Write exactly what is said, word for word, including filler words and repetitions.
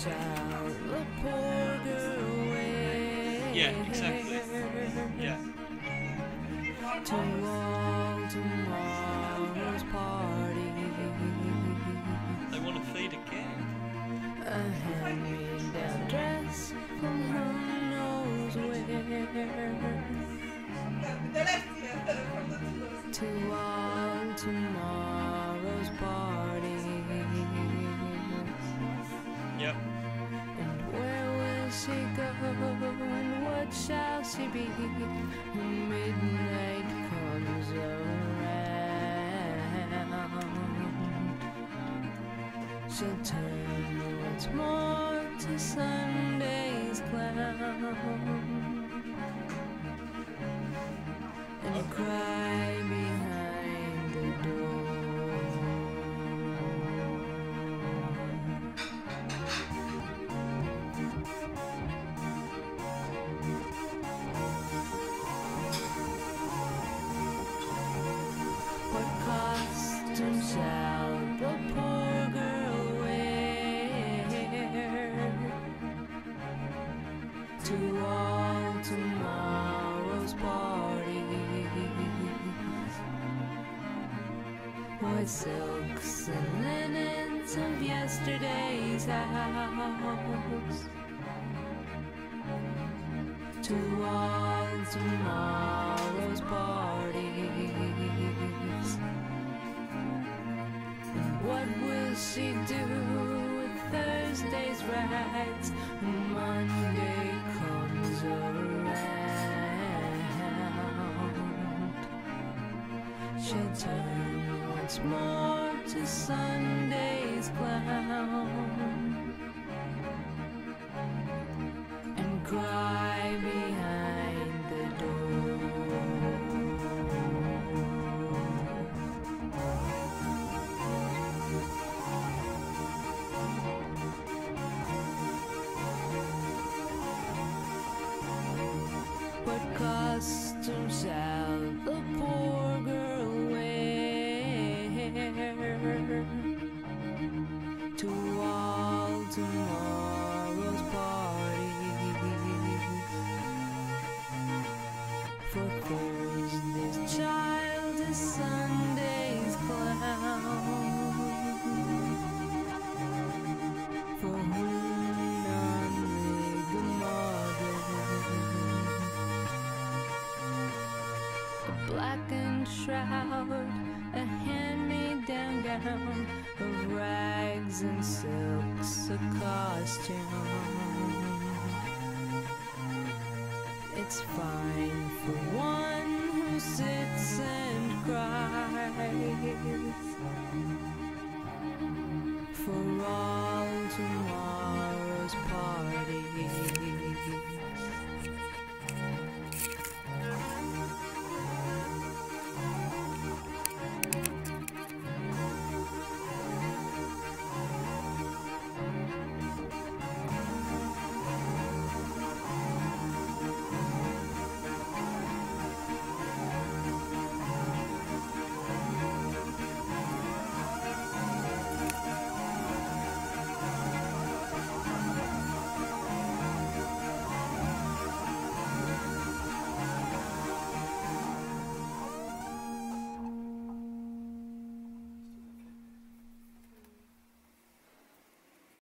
shall the poor girl wear? Yeah, exactly. Yeah. To all tomorrow's party. I want to fade again. A hand-me-down dress from who knows where. To all tomorrow's parties. Yep. And where will she go and what shall she be when midnight comes around? She'll turn once more to Sunday's clown and cry behind the door. What costume shall the poor girl wear to all tomorrow's parties? What silks and linens of yesterday's house to all tomorrow's parties? And what will she do with Thursday's rags when Monday comes around? She'll turn once more to Sunday's clown and cry behind the door. What costume shall the poor girl wear to all tomorrow's parties? For Thursday's child is Sunday's clown, for whom none laid the marble. A blackened shroud, a hand-me-down gown of rags and silks, a costume. It's fine for one who sits and